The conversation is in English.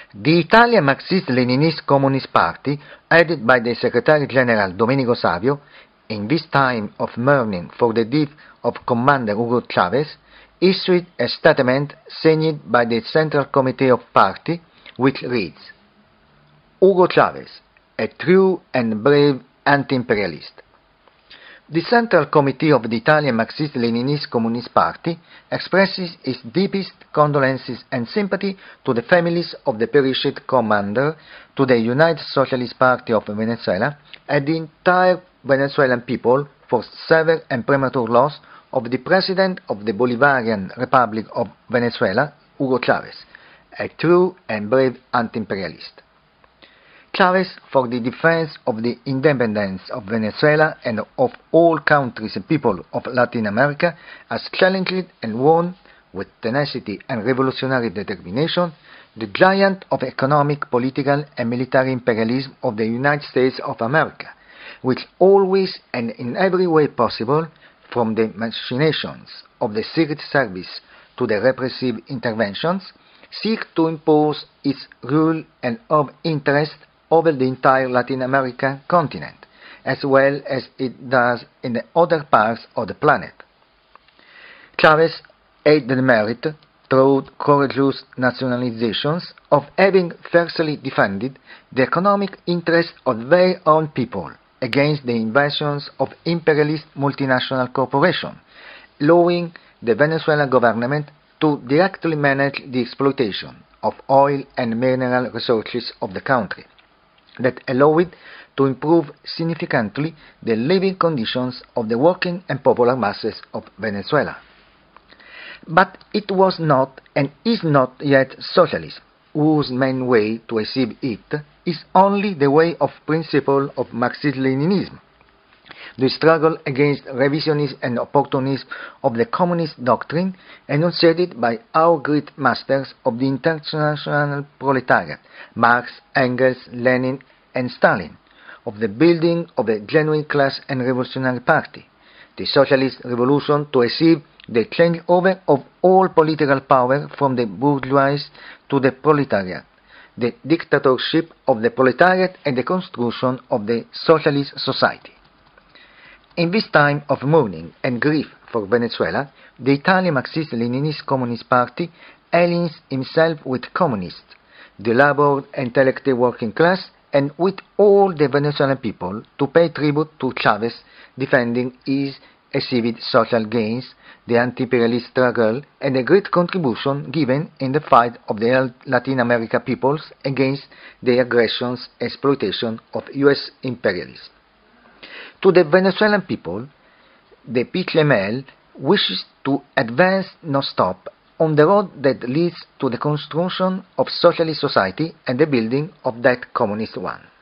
The Italian Marxist-Leninist Communist Party, headed by the Secretary General Domenico Savio, in this time of mourning for the death of Commander Hugo Chavez, issued a statement signed by the Central Committee of Party, which reads: Hugo Chavez, a true and brave anti-imperialist. The Central Committee of the Italian Marxist-Leninist Communist Party expresses its deepest condolences and sympathy to the families of the perished commander, to the United Socialist Party of Venezuela, and the entire Venezuelan people for severe and premature loss of the President of the Bolivarian Republic of Venezuela, Hugo Chavez, a true and brave anti-imperialist. Chavez, for the defense of the independence of Venezuela and of all countries and people of Latin America, has challenged and won, with tenacity and revolutionary determination, the giant of economic, political and military imperialism of the United States of America, which always and in every way possible, from the machinations of the Secret Service to the repressive interventions, seek to impose its rule and of interest over the entire Latin American continent, as well as it does in the other parts of the planet. Chavez had the merit, through courageous nationalizations, of having fiercely defended the economic interests of their own people against the invasions of imperialist multinational corporations, allowing the Venezuelan government to directly manage the exploitation of oil and mineral resources of the country, that allow it to improve significantly the living conditions of the working and popular masses of Venezuela. But it was not and is not yet socialism, whose main way to achieve it is only the way of principle of Marxist-Leninism, the struggle against revisionism and opportunism of the communist doctrine enunciated by our great masters of the international proletariat, Marx, Engels, Lenin and Stalin, of the building of a genuine class and revolutionary party, the socialist revolution to achieve the changeover of all political power from the bourgeoisie to the proletariat, the dictatorship of the proletariat and the construction of the socialist society. In this time of mourning and grief for Venezuela, the Italian Marxist-Leninist Communist Party aligns himself with communists, the labor and intellectual working class, and with all the Venezuelan people to pay tribute to Chavez, defending his achieved social gains, the anti-imperialist struggle, and the great contribution given in the fight of the Latin America peoples against the aggressions and exploitation of U.S. imperialists. To the Venezuelan people, the PCML wishes to advance non-stop on the road that leads to the construction of socialist society and the building of that communist one.